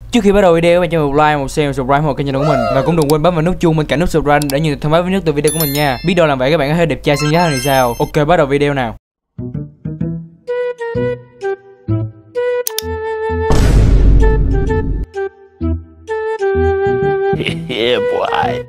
Trước khi bắt đầu video, các bạn cho một like, một share, một subscribe một kênh channel của mình và cũng đừng quên bấm vào nút chuông bên cạnh nút subscribe để nhận được thông báo mới nhất từ video của mình nha. Biết đâu làm vậy các bạn có thể đẹp trai xinh gái hơn thì sao? Ok, bắt đầu video nào. Yeah, boy.